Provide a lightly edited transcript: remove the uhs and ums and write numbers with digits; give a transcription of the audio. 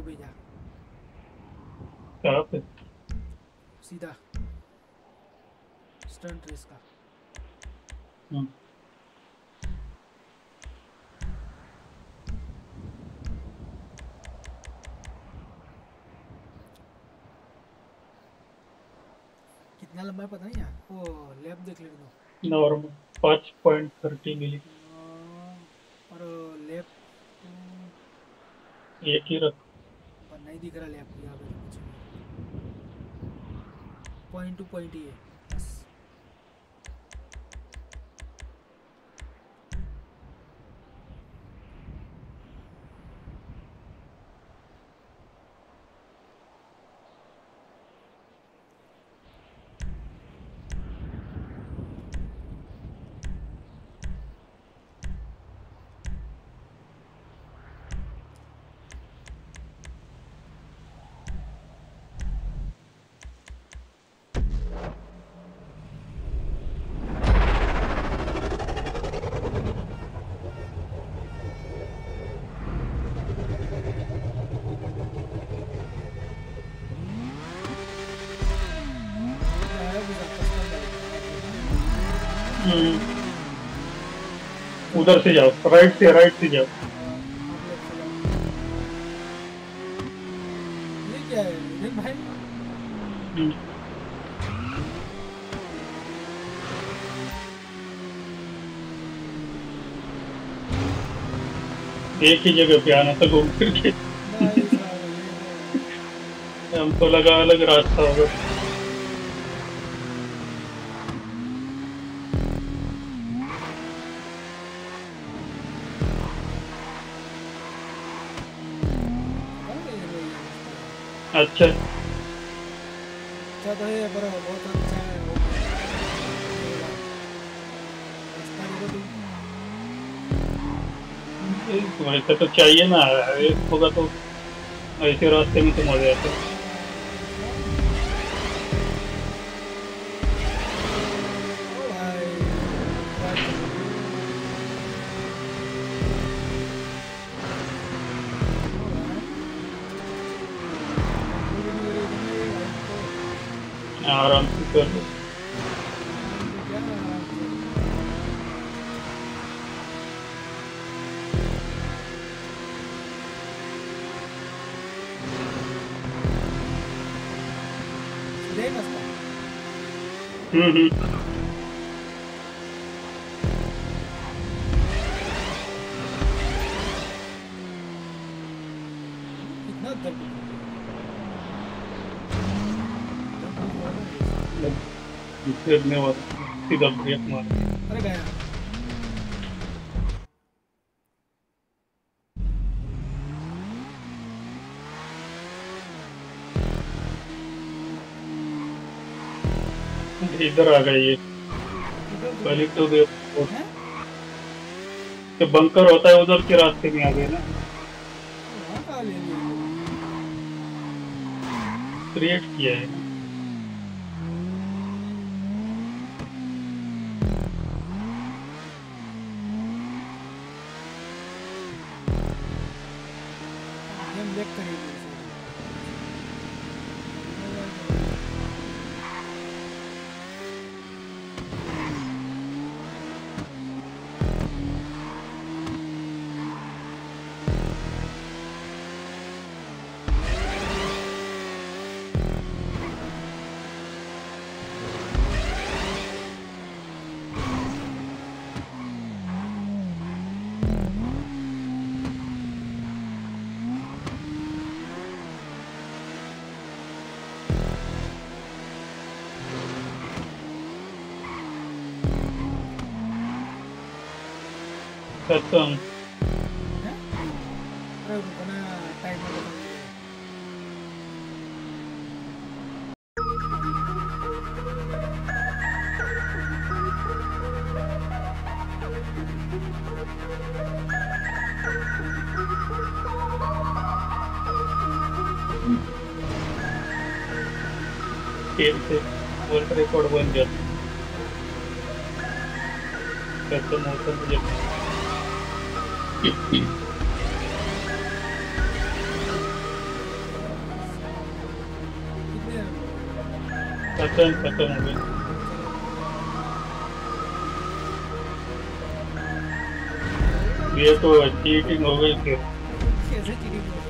भेजा कहाँ पे? सीधा स्टंट रेस का। कितना लंबा है पता नहीं यार, वो लैप देख लेने दो। नॉर्मल 5.30 मिली। और लैप एक ही रख। पर नहीं दिख रहा लैप यहाँ पे, तो कुछ नहीं, पॉइंट टू पॉइंट ही है बस। उधर से जाओ, राइट से जाओ। ये क्या है विवेक भाई? एक ही जगह पे आना था घूम फिर के। हमको लगा अलग रास्ता होगा। अच्छा अच्छा तो है पर बहुत अच्छा है वो। रास्ता देखो तुम। वैसे तो चाहिए ना, एक होगा तो ऐसे रास्ते में तो मजा आता है। ओ भाई बात चलो। आराम से कर लो। क्या आराम से? सीधे ही रास्ता। कितना दर्द फिरने वाला सीधा ब्रेक मार। अरे गया। इधर आ गए ये पहले तो बंकर होता है उधर के रास्ते में आ गए ना। क्रिएट किया है ना। गेम लेक करेंगे खत्म। अरे रुकना टाइम में बताऊंगा। खेल से वर्ल्ड रिकॉर्ड बन जाता है। खत्म होता मुझे। मिशन खत्म हो गई। ये तो चीटिंग हो गई फिर। कैसे चीटिंग